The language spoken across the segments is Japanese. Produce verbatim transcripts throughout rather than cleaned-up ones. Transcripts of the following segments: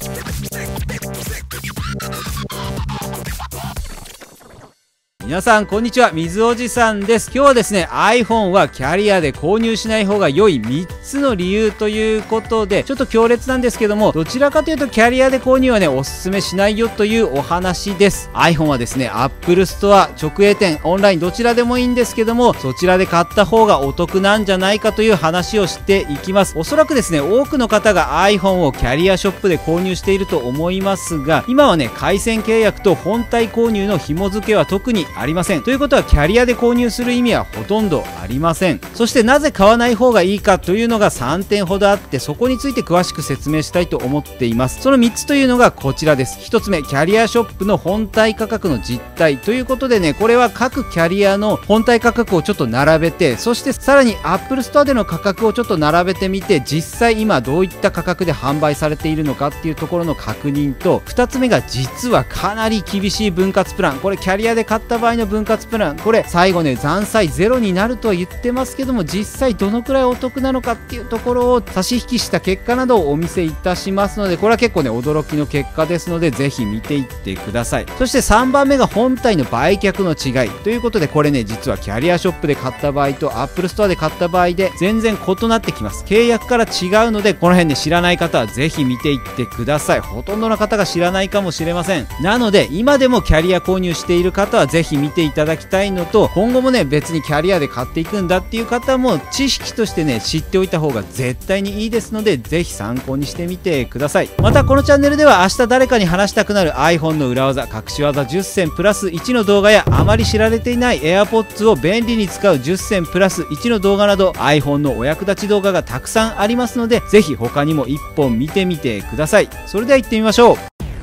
皆さんこんにちは、水おじさんです。今日はですね iPhone はキャリアで購入しない方が良いみっつの理由ということで、ちょっと強烈なんですけども、どちらかというとキャリアで購入はねおすすめしないよというお話です。 iPhone はですね Apple Store 直営店オンラインどちらでもいいんですけども、そちらで買った方がお得なんじゃないかという話をしていきます。おそらくですね多くの方が iPhone をキャリアショップで購入していると思いますが、今はね回線契約と本体購入の紐付けは特にありません。ということはキャリアで購入する意味はほとんどありません。そしてなぜ買わない方がいいかというのがさんてんほどあって、そこについて詳しく説明したいと思っています。そのみっつというのがこちらです。ひとつめ、キャリアショップの本体価格の実態ということでね、これは各キャリアの本体価格をちょっと並べて、そしてさらに Apple Store での価格をちょっと並べてみて、実際今どういった価格で販売されているのかっていうところの確認と、ふたつめが実はかなり厳しい分割プラン。これキャリアで買った場合の分割プラン、これ最後ね残債ゼロになるとは言ってますけども、実際どのくらいお得なのかっていうところを差し引きした結果などをお見せいたしますので、これは結構ね驚きの結果ですので、ぜひ見ていってください。そしてさんばんめが本体の売却の違いということで、これね実はキャリアショップで買った場合と Apple Store で買った場合で全然異なってきます。契約から違うので、この辺で知らない方はぜひ見ていってください。ほとんどの方が知らないかもしれません。なので今でもキャリア購入している方はぜひ見ていただきたいのと、今後もね別にキャリアで買っていくんだっていう方も知識としてね知っておいた方が絶対にいいですので、ぜひ参考にしてみてください。またこのチャンネルでは明日誰かに話したくなる iPhone の裏技、隠し技じゅっせんプラスいちの動画や、あまり知られていない AirPods を便利に使うじゅっせんプラスいちの動画など iPhone のお役立ち動画がたくさんありますので、ぜひ他にもいっぽん見てみてください。それでは行ってみましょう。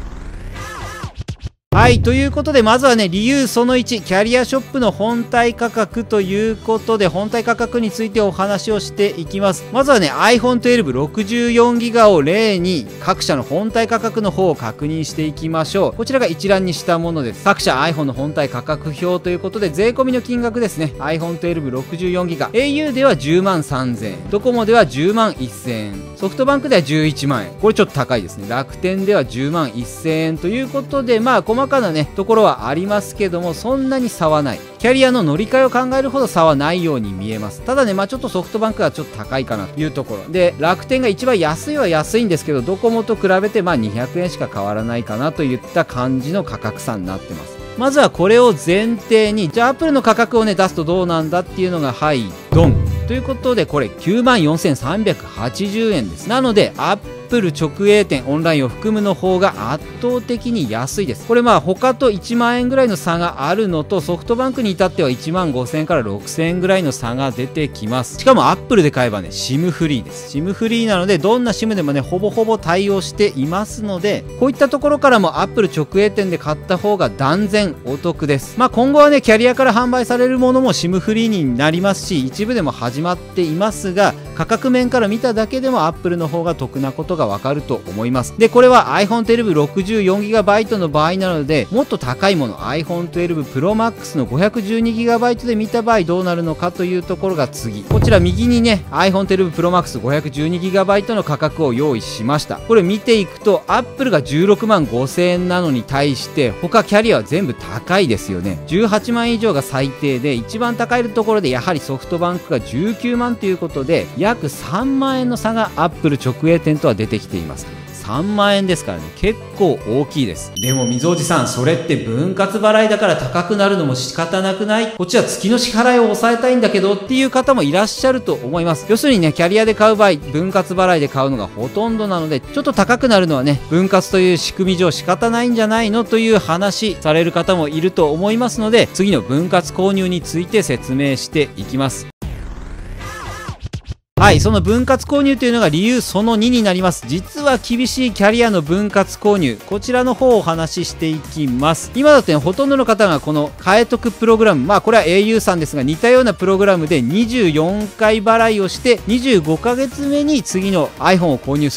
はい、ということでまずはね理由そのいち、キャリアショップの本体価格ということで、本体価格についてお話をしていきます。まずはね アイフォンじゅうに ろくじゅうよんギガを例に各社の本体価格の方を確認していきましょう。こちらが一覧にしたものです。各社 iPhone の本体価格表ということで、税込みの金額ですね。 アイフォンじゅうに ろくじゅうよんギガ、 au ではじゅうまんさんぜんえん、ドコモではじゅうまんせんえん、ソフトバンクではじゅういちまんえん、これちょっと高いですね。楽天ではじゅうまんせんえんということで、まあ細かなねところはありますけども、そんなに差はない。キャリアの乗り換えを考えるほど差はないように見えます。ただねまあちょっとソフトバンクがちょっと高いかなというところで、楽天が一番安いは安いんですけど、ドコモと比べてまあにひゃくえんしか変わらないかなといった感じの価格差になってます。まずはこれを前提に、じゃあアップルの価格をね出すとどうなんだっていうのが、はいドンということで、これ きゅうまんよんせんさんびゃくはちじゅうえんです。なのでアップル直営店オンラインを含むの方が圧倒的に安いです。これまあ他といちまんえんぐらいの差があるのと、ソフトバンクに至ってはいちまんごせんえんからろくせんえんぐらいの差が出てきます。しかもアップルで買えばね SIM フリーです。 SIM フリーなので、どんな SIM でもねほぼほぼ対応していますので、こういったところからもアップル直営店で買った方が断然お得です。まあ今後はねキャリアから販売されるものも SIM フリーになりますし、一部でも始まっていますが、価格面から見ただけでもアップルの方が得なことがわかると思います。でこれは アイフォンじゅうに ろくじゅうよんギガバイト の場合なので、もっと高いもの アイフォンじゅうに Pro Max の ごひゃくじゅうにギガバイト で見た場合どうなるのかというところが次。こちら右にね アイフォンじゅうに Pro Max ごひゃくじゅうにギガバイト の価格を用意しました。これ見ていくとアップルがじゅうろくまんごせんえんなのに対して、他キャリアは全部高いですよね。じゅうはちまん以上が最低で、一番高いところでやはりソフトバンクがじゅうきゅうまんということで、約さんまんえんの差がアップル直営店とは出てきています。さんまんえんですからね、結構大きいです。でも溝おじさん、それって分割払いだから高くなるのも仕方なくない？こっちは月の支払いを抑えたいんだけどっていう方もいらっしゃると思います。要するにね、キャリアで買う場合分割払いで買うのがほとんどなので、ちょっと高くなるのはね分割という仕組み上仕方ないんじゃないのという話される方もいると思いますので、次の分割購入について説明していきます。はい、その分割購入というのが理由そのにになります。実は厳しいキャリアの分割購入、こちらの方をお話ししていきます。今だとね、ほとんどの方がこの買え得プログラム、まあこれは au さんですが、似たようなプログラムでにじゅうよんかい払いをしてにじゅうごかげつめに次の iPhone を購入すると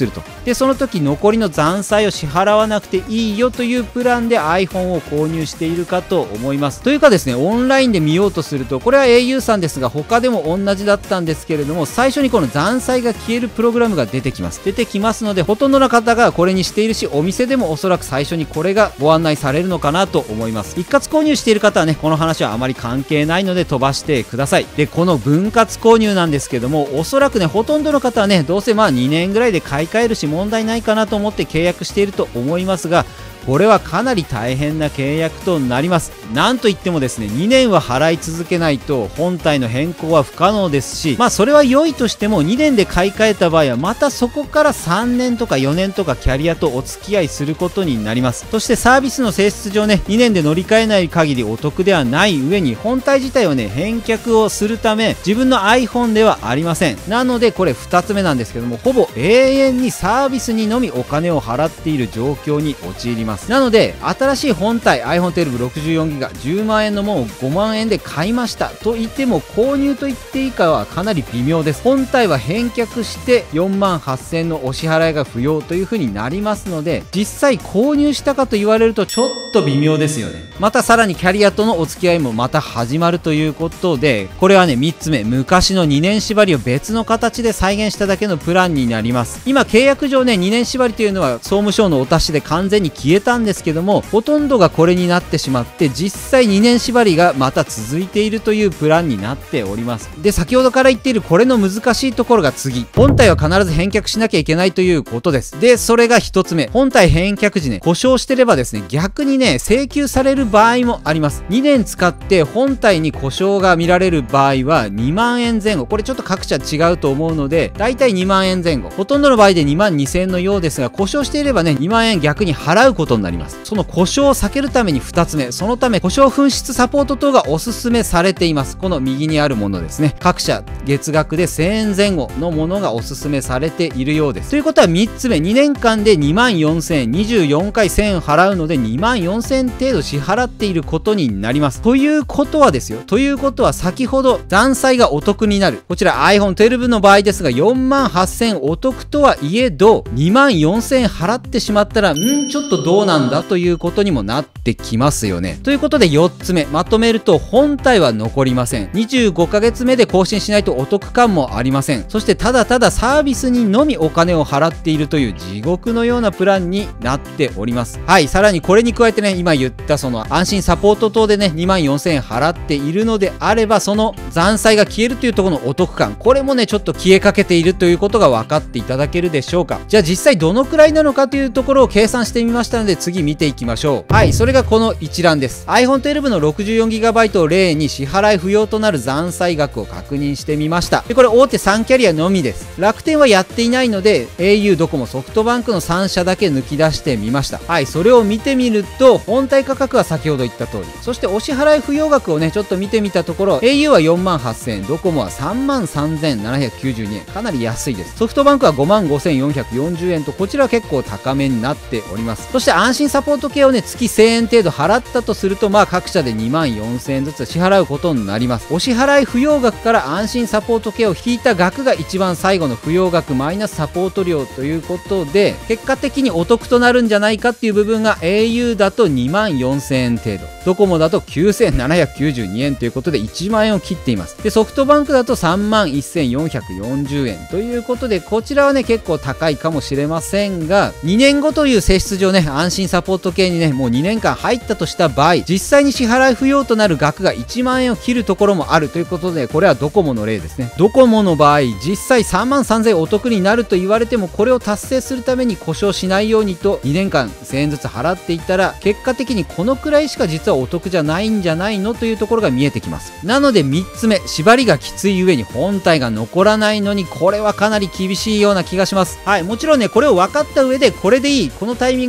でその時残りの残債を支払わなくていいよというプランで iPhone を購入しているかと思います。というかですね、オンラインで見ようとすると、これは au さんですが他でも同じだったんですけれども、最初にこの残債が消えるプログラムが出てきます出てきますので、ほとんどの方がこれにしているし、お店でもおそらく最初にこれがご案内されるのかなと思います。一括購入している方はね、この話はあまり関係ないので飛ばしてください。でこの分割購入なんですけども、おそらくねほとんどの方はね、どうせまあにねんぐらいで買い替えるし問題ないかなと思って契約していると思いますが、これはかなり大変な契約となります。なんといってもですね、にねんは払い続けないと本体の変更は不可能ですし、まあそれは良いとしてもにねんで買い替えた場合はまたそこからさんねんとかよねんとかキャリアとお付き合いすることになります。そしてサービスの性質上ね、にねんで乗り換えない限りお得ではない上に、本体自体はね返却をするため自分の iPhone ではありません。なのでこれふたつめなんですけども、ほぼ永遠にサービスにのみお金を払っている状況に陥ります。なので新しい本体 アイフォンじゅうに ろくじゅうよんギガ じゅうまんえんのものをごまんえんで買いましたと言っても、購入と言っていいかはかなり微妙です。本体は返却してよんまんはっせんえんのお支払いが不要という風になりますので、実際購入したかと言われるとちょっと微妙ですよね。またさらにキャリアとのお付き合いもまた始まるということで、これはねみっつめ、昔のにねん縛りを別の形で再現しただけのプランになります。今契約上ねにねん縛りというのは総務省のお達しで完全に消えたんですけども、ほとんどがこれになってしまって、実際にねん縛りがまた続いているというプランになっております。で先ほどから言っているこれの難しいところが次、本体は必ず返却しなきゃいけないということです。でそれがひとつめ、本体返却時ね故障してればですね、逆にね請求される場合もあります。にねん使って本体に故障が見られる場合はにまんえんぜん後、これちょっと各社違うと思うのでだいたいにまんえんぜん後、ほとんどの場合でにまんにせんえんのようですが、故障していればねにまんえん逆に払うことになります。その故障を避けるためにふたつめ、そのため故障紛失サポート等がおすすめされています。この右にあるものですね、各社月額でせんえんぜん後のものがおすすめされているようです。ということはみっつめ、にねんかんでにまんよんせんえん、にじゅうよんかいせんえん払うのでにまんよんせんえん程度支払っていることになります。ということはですよ、ということは先ほど残債がお得になる、こちら アイフォンじゅうに の場合ですがよんまんはっせんえんお得とはいえどにまんよんせんえん払ってしまったらんーちょっとどうなんだということにもなってきますよね。ということでよっつめ、まとめると本体は残りません。にじゅうごかげつめで更新しないとお得感もありません。そしてただただサービスにのみお金を払っているという地獄のようなプランになっております。はい、さらにこれに加えてね、今言ったその安心サポート等でねにまんよんせんえん払っているのであれば、その残債が消えるというところのお得感、これもねちょっと消えかけているということが分かっていただけるでしょうか。じゃあ実際どのくらいなのかというところを計算してみましたので、次見ていきましょう。はい、それがこの一覧です。 アイフォンじゅうに の ろくじゅうよんギガバイト を例に支払い不要となる残債額を確認してみました。でこれ大手さんキャリアのみです。楽天はやっていないので au、ドコモ、ソフトバンクのさん社だけ抜き出してみました。はい、それを見てみると本体価格は先ほど言った通り、そしてお支払い不要額をねちょっと見てみたところ au はよんまんはっせんえん、ドコモはさんまんさんぜんななひゃくきゅうじゅうにえん、かなり安いです。ソフトバンクはごまんごせんよんひゃくよんじゅうえんと、こちらは結構高めになっております。そして安心サポート系をね月せんえん程度払ったとすると、まあ各社でにまんよんせんえんずつ支払うことになります。お支払い不要額から安心サポート系を引いた額が一番最後の不要額マイナスサポート料ということで、結果的にお得となるんじゃないかっていう部分が au だとにまんよんせんえん程度、ドコモだときゅうせんななひゃくきゅうじゅうにえんということでいちまんえんを切っています。でソフトバンクだとさんまんせんよんひゃくよんじゅうえんということで、こちらはね結構高いかもしれませんが、にねんごという性質上ね安心サポート系にねもうにねんかん入ったとした場合、実際に支払い不要となる額がいちまんえんを切るところもあるということで、これはドコモの例ですね。ドコモの場合実際さんまんさんぜんえんお得になると言われても、これを達成するために故障しないようにとにねんかんせんえんずつ払っていたら、結果的にこのくらいしか実はお得じゃないんじゃないのというところが見えてきます。なのでみっつめ、縛りがきつい上に本体が残らないのに、これはかなり厳しいような気がします。はい、もちろんねこれを分かった上でこれでいい、このタイミングや支払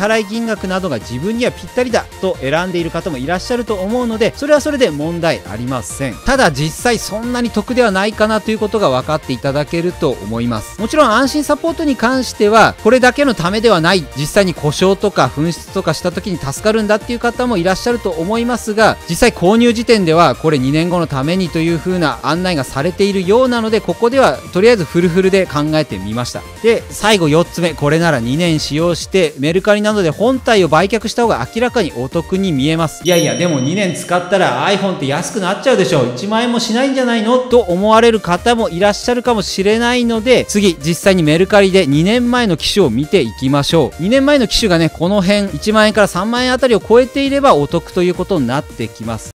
払い金額などが自分にはぴったりだと選んでいる方もいらっしゃると思うので、それはそれで問題ありません。ただ実際そんなに得ではないかなということが分かっていただけると思います。もちろん安心サポートに関してはこれだけのためではない、実際に故障とか紛失とかした時に助かるんだっていう方もいらっしゃると思いますが、実際購入時点ではこれにねんごのためにという風な案内がされているようなので、ここではとりあえずフルフルで考えてみました。で最後よっつめ、これならにねん使用してメルカリなどで本体を売却した方が明らかにお得に見えます。いやいやでもにねん使ったら iPhone って安くなっちゃうでしょ、いちまんえんもしないんじゃないのと思われる方もいらっしゃるかもしれないので、次実際にメルカリでにねんまえの機種を見ていきましょう。にねんまえの機種がねこの辺いちまんえんからさんまんえんあたりを超えていればお得ということになってきます。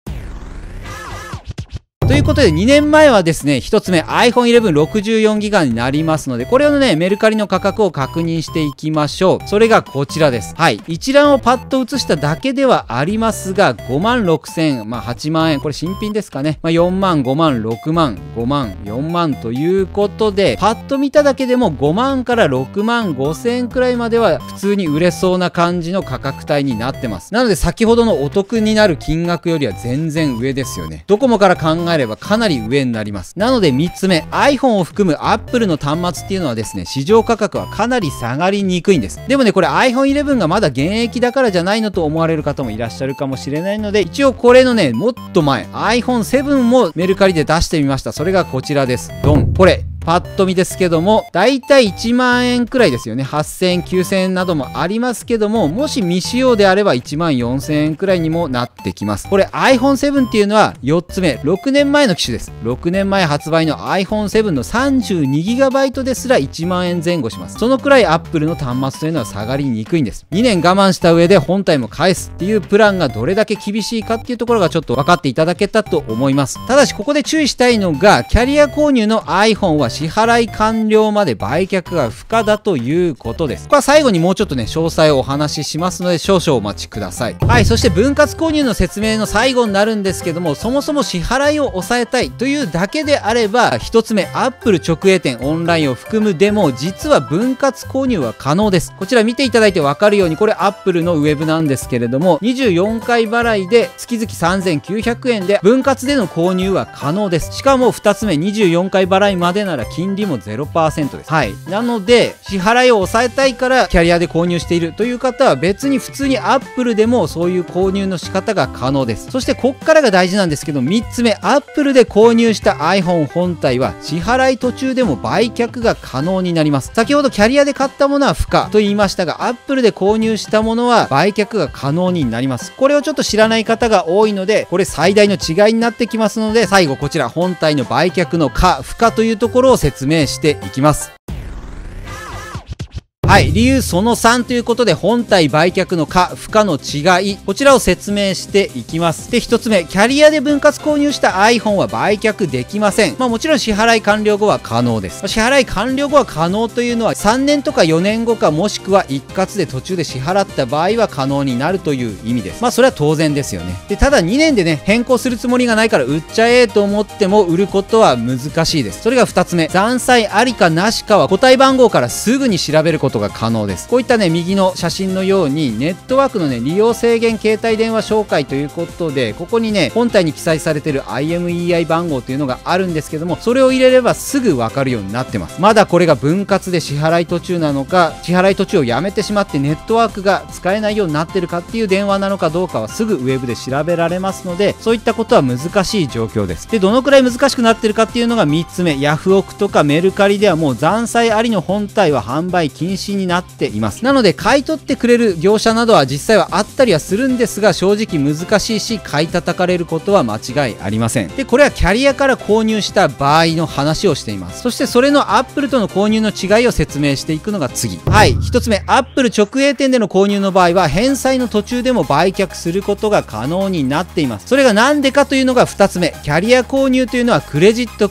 ということでにねんまえはですね、ひとつめ アイフォンイレブンろくじゅうよんギガ になりますので、これをねメルカリの価格を確認していきましょう。それがこちらです。はい、一覧をパッと写しただけではありますが、ごまんろくせん、まあはちまんえん、これ新品ですかね、まあ、よんまん、ごまん、ろくまん、ごまん、よんまんということで、パッと見ただけでもごまんからろくまんごせんえんくらいまでは普通に売れそうな感じの価格帯になってます。なので先ほどのお得になる金額よりは全然上ですよね。ドコモから考えればかなり上になります。なのでみっつめ、 iPhone を含む Apple の端末っていうのはですね、市場価格はかなり下がりにくいんです。でもねこれ アイフォンイレブン がまだ現役だからじゃないのと思われる方もいらっしゃるかもしれないので、一応これのねもっと前 アイフォンセブン もメルカリで出してみました。それがこちらです。ドン。これパッと見ですけども、だいたいいちまんえんくらいですよね。はっせんえん、きゅうせんえんなどもありますけども、もし未使用であればいちまんよんせんえんくらいにもなってきます。これ アイフォンセブン っていうのはよっつめ、ろくねんまえの機種です。ろくねんまえ発売の アイフォンセブン の さんじゅうにギガバイト ですらいちまんえんぜん後します。そのくらい Apple の端末というのは下がりにくいんです。にねん我慢した上で本体も返すっていうプランがどれだけ厳しいかっていうところがちょっと分かっていただけたと思います。ただしここで注意したいのが、キャリア購入の iPhone は支払い完了まで売却が不可だということです。ここは最後にもうちょっとね詳細をお話ししますので少々お待ちください。はい、そして分割購入の説明の最後になるんですけども、そもそも支払いを抑えたいというだけであれば、ひとつめ Apple 直営店オンラインを含むでも実は分割購入は可能です。こちら見ていただいて分かるように、これ Apple のウェブなんですけれども、にじゅうよんかい払いで月々さんぜんきゅうひゃくえんで分割での購入は可能です。しかもふたつめにじゅうよんかい払いまでなら金利も ゼロパーセント です。はい、なので支払いを抑えたいからキャリアで購入しているという方は別に普通に Apple でもそういう購入の仕方が可能です。そしてこっからが大事なんですけど、みっつめ Apple で購入した iPhone 本体は支払い途中でも売却が可能になります。先ほどキャリアで買ったものは不可と言いましたが、 Apple で購入したものは売却が可能になります。これをちょっと知らない方が多いので、これ最大の違いになってきますので、最後こちら本体の売却の可不可というところを説明していきます。はい、理由そのさんということで、本体売却の可不可の違い、こちらを説明していきます。でひとつめ、キャリアで分割購入した iPhone は売却できません。まあもちろん支払い完了後は可能です。支払い完了後は可能というのはさんねんとかよねんごか、もしくは一括で途中で支払った場合は可能になるという意味です。まあそれは当然ですよね。でただにねんでね変更するつもりがないから売っちゃえと思っても売ることは難しいです。それがふたつめ、残債ありかなしかは個体番号からすぐに調べることが可能です。こういったね右の写真のようにネットワークのね利用制限携帯電話紹介ということで、ここにね本体に記載されている アイエムイーアイ 番号というのがあるんですけども、それを入れればすぐ分かるようになってます。まだこれが分割で支払い途中なのか、支払い途中をやめてしまってネットワークが使えないようになってるかっていう電話なのかどうかはすぐウェブで調べられますので、そういったことは難しい状況です。でどのくらい難しくなってるかっていうのがみっつめ、ヤフオクとかメルカリではもう残債ありの本体は販売禁止になっています。なので買い取ってくれる業者などは実際はあったりはするんですが、正直難しいし買い叩かれることは間違いありません。でこれはキャリアから購入した場合の話をしています。そしてそれの Apple との購入の違いを説明していくのが次。はい、ひとつめ Apple 直営店での購入の場合は返済の途中でも売却することが可能になっています。それがなんでかというのがふたつめ、キャリア購入というのはクレジット契約、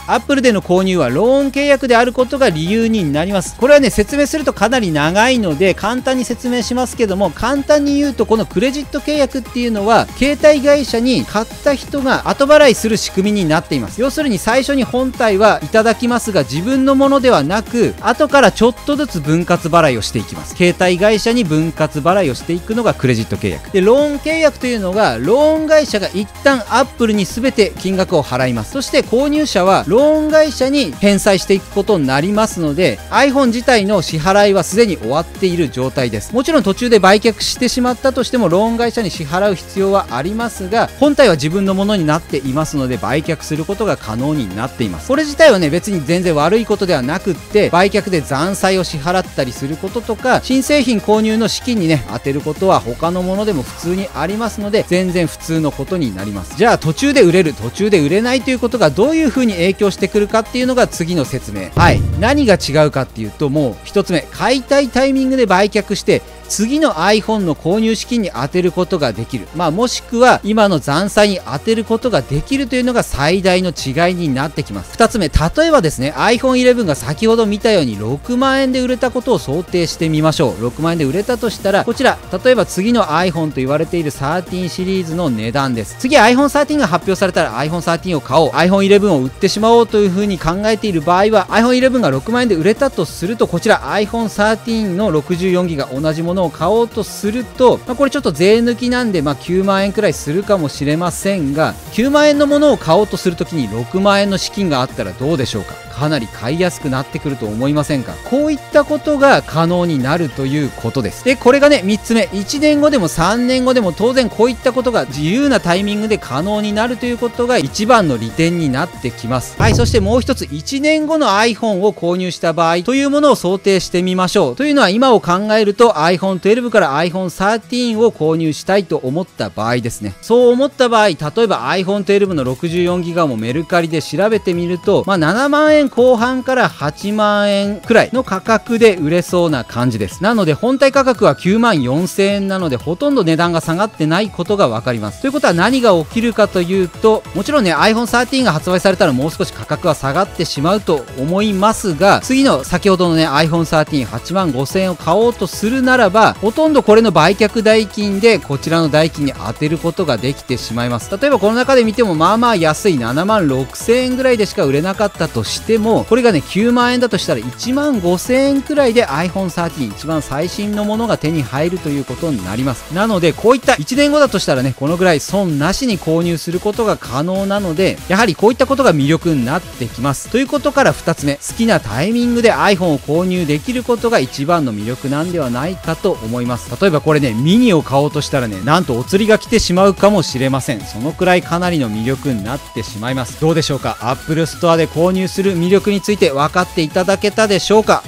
Apple での購入はローン契約であることが理由になります。これはね、説明するとかなり長いので簡単に説明しますけども、簡単に言うとこのクレジット契約っていうのは携帯会社に買った人が後払いする仕組みになっています。要するに最初に本体はいただきますが、自分のものではなく後からちょっとずつ分割払いをしていきます。携帯会社に分割払いをしていくのがクレジット契約で、ローン契約というのがローン会社が一旦アップルに全て金額を払います。そして購入者はローン会社に返済していくことになりますので、 iPhone 自体の支払いはすでに終わっている状態です。もちろん途中で売却してしまったとしてもローン会社に支払う必要はありますが、本体は自分のものになっていますので売却することが可能になっています。これ自体はね、別に全然悪いことではなくって、売却で残債を支払ったりすることとか、新製品購入の資金にね当てることは他のものでも普通にありますので、全然普通のことになります。じゃあ途中で売れる途中で売れないということがどういう風に影響してくるかっていうのが次の説明。はい、何が違うかっていうと、もう一つ目、買いたいタイミングで売却して次の iPhone の購入資金に充てることができる、まあ、もしくは今の残債に充てることができるというのが最大の違いになってきます。ふたつめ、例えばですね アイフォンイレブン が先ほど見たようにろくまんえんで売れたことを想定してみましょう。ろくまんえんで売れたとしたら、こちら例えば次の iPhone と言われているサーティーンシリーズの値段です。次 アイフォンサーティーン が発表されたら アイフォンサーティーン を買おう、 アイフォンイレブン を売ってしまおうというふうに考えている場合は アイフォンイレブン がろくまんえんで売れたとすると、こちら アイフォンサーティーン の ろくじゅうよんギガ 同じものを買おうとすると、まあ、これちょっと税抜きなんで、まあ、きゅうまんえんくらいするかもしれませんが、きゅうまんえんのものを買おうとするときにろくまんえんの資金があったらどうでしょうか。かなり買いやすくなってくると思いませんか。こういったことが可能になるということです。でこれがねみっつめ、いちねんごでもさんねんごでも当然こういったことが自由なタイミングで可能になるということが一番の利点になってきます。はい、そしてもう一つ、いちねんごの iPhone を購入した場合というものを想定してみましょう。というのは今を考えると アイフォントゥエルブ から アイフォンサーティーン を購入したいと思った場合ですね。そう思った場合、例えば アイフォントゥエルブ の ろくじゅうよんギガ もメルカリで調べてみると、まあ、ななまんえんこう半からはちまんえんくらいの価格で売れそうな感じです。なので本体価格はきゅうまんよんせんえんなので、ほとんど値段が下がってないことが分かります。ということは何が起きるかというと、もちろんね アイフォンサーティーン が発売されたらもう少し価格は下がってしまうと思いますが、次の先ほどのね アイフォンサーティーンはちまんごせんえんを買おうとするならば、ほとんどこれの売却代金でこちらの代金に当てることができてしまいます。例えばこの中で見てもまあまあ安いななまんろくせんえんぐらいでしか売れなかったとしても、これがねきゅうまんえんだとしたらいちまんごせんえんくらいで アイフォンサーティーン 一番最新のものが手に入るということになります。なのでこういったいちねんごだとしたらね、このぐらい損なしに購入することが可能なので、やはりこういったことが魅力になってきます。ということからふたつめ、好きなタイミングで iPhone を購入できることが一番の魅力なんではないかと思います。例えばこれねミニを買おうとしたらね、なんとお釣りが来てしまうかもしれません。そのくらいかなりの魅力になってしまいます。どうでしょうか。 Apple Store で購入する魅力について分かっていただけたでしょうか。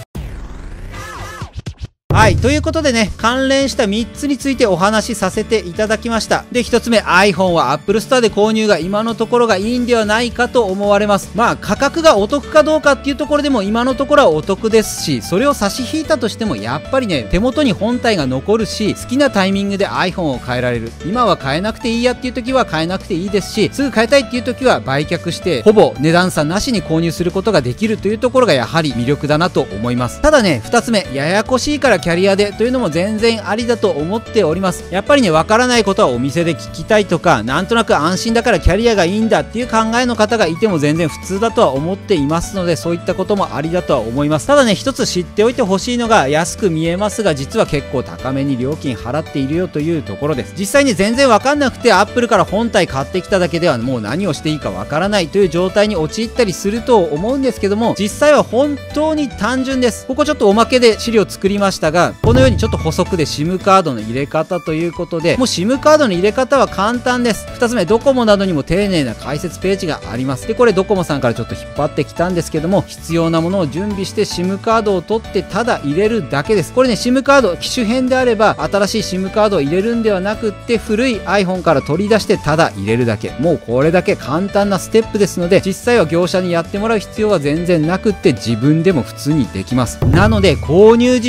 はい。ということでね、関連したみっつについてお話しさせていただきました。で、ひとつめ、iPhone は Apple Store で購入が今のところがいいんではないかと思われます。まあ、価格がお得かどうかっていうところでも今のところはお得ですし、それを差し引いたとしてもやっぱりね、手元に本体が残るし、好きなタイミングで iPhone を変えられる。今は変えなくていいやっていう時は変えなくていいですし、すぐ変えたいっていう時は売却して、ほぼ値段差なしに購入することができるというところがやはり魅力だなと思います。ただね、ふたつめ、ややこしいからキャリアでというのも全然ありだと思っております。やっぱりね、わからないことはお店で聞きたいとか、なんとなく安心だからキャリアがいいんだっていう考えの方がいても全然普通だとは思っていますので、そういったこともありだとは思います。ただね、一つ知っておいてほしいのが、安く見えますが実は結構高めに料金払っているよというところです。実際に全然わかんなくて Apple から本体買ってきただけではもう何をしていいかわからないという状態に陥ったりすると思うんですけども、実際は本当に単純です。ここちょっとおまけで資料作りましたが、このようにちょっと補足で SIM カードの入れ方ということで、もう SIM カードの入れ方は簡単です。ふたつめ、ドコモなどにも丁寧な解説ページがあります。でこれドコモさんからちょっと引っ張ってきたんですけども、必要なものを準備して SIM カードを取ってただ入れるだけです。これね SIM カード機種変であれば新しい SIM カードを入れるんではなくって、古い iPhone から取り出してただ入れるだけ、もうこれだけ簡単なステップですので、実際は業者にやってもらう必要は全然なくって、自分でも普通にできます。なので購入時にしか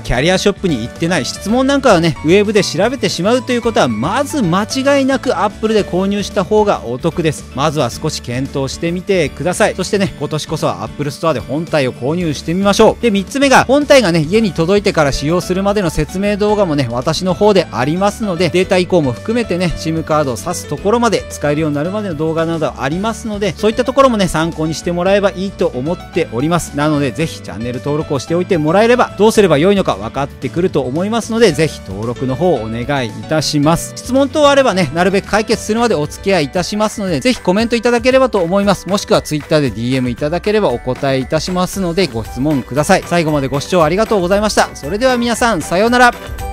キャリアショップに行ってない、質問なんかはねウェブで調べてしまうということは、まず間違いなく Apple で購入した方がお得です。まずは少し検討してみてください。そしてね、今年こそは Apple ストアで本体を購入してみましょう。で、みっつめが、本体がね家に届いてから使用するまでの説明動画もね私の方でありますので、データ移行も含めてね SIM カードを挿すところまで使えるようになるまでの動画などありますので、そういったところもね参考にしてもらえばいいと思っております。なのでぜひチャンネル登録をしておいてもらえれば、どうすれば良いのか分かってくると思いますので、ぜひ登録の方をお願いいたします。質問等あればねなるべく解決するまでお付き合いいたしますので、ぜひコメントいただければと思います。もしくは Twitter で ディーエム いただければお答えいたしますので、ご質問ください。最後までご視聴ありがとうございました。それでは皆さん、さようなら。